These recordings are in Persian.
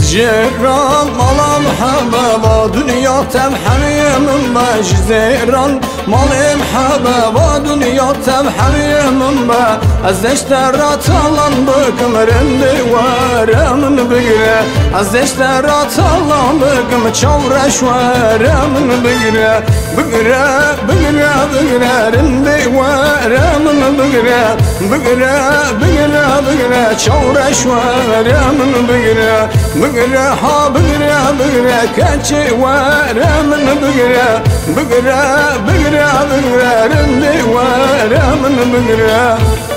جيران مالام حبابا دنيا تمحريم با جزيران مالم حبابا دنيا تمحريم با از اشترات الان بكم رندي ورم بقرا از اشترات الان بكم چورش ورم بقرا بقرا بقرا بقرا رندي ورم بقرا بقرا بقرا بقرا چورش ورم بقرا بقرا ها بقرا بقرا كاتشي ورم بقرا بقرا بقرا بقرا رندي ورم بقرا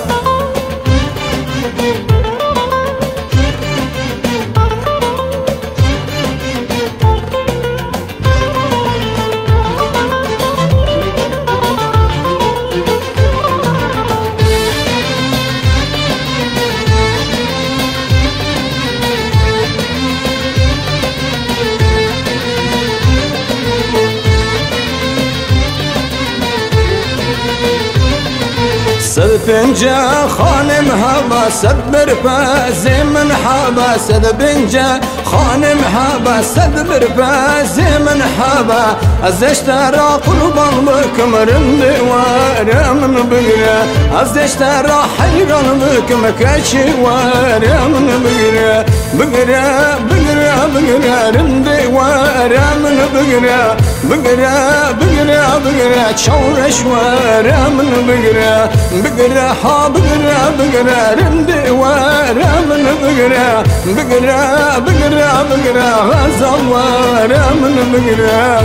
سد پنجه خانم هوا سد برپازی من حبا سد پنجه خانم هوا سد برپازی من حبا از اشترا قربان بکم رندی ورم بگره از اشترا حیران بکم کچی ورم بگره بگره بگره بگره رندی ورم بگره بگره بگره بگره چورش ورم بگره بقرا ها بقرا بقرا رندي ورم بقرا بقرا بقرا بقرا غزل ورم بقرا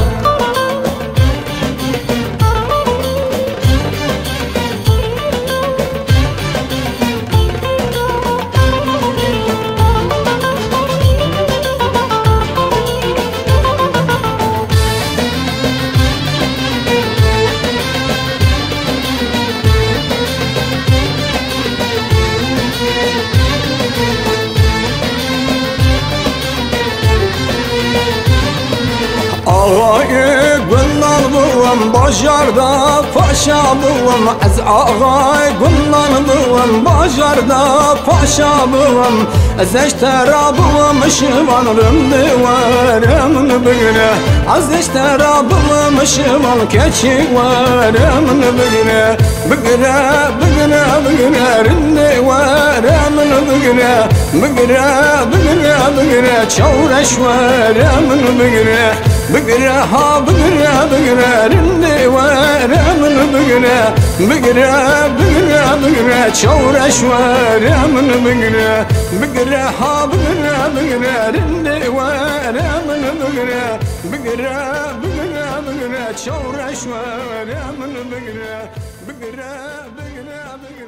آغای گلنار بوم بازاردا پاشا بوم از آغای گلنار بوم بازاردا پاشا بوم از اشترا بوم شوان رندی ورم بگره از اشترا بوم شوان کچی ورم بگره بگره بگره بگره رندی ورم بگره بگره بگره بگره چورش ورم بگره بقرا ها بقرا بقرا رندي ورم بقرا بقرا بقرا بقرا چورش ورم بقرا بقرا ها بقرا بقرا رندي ورم بقرا بقرا بقرا بقرا چورش ورم بقرا بقرا بقرا بقرا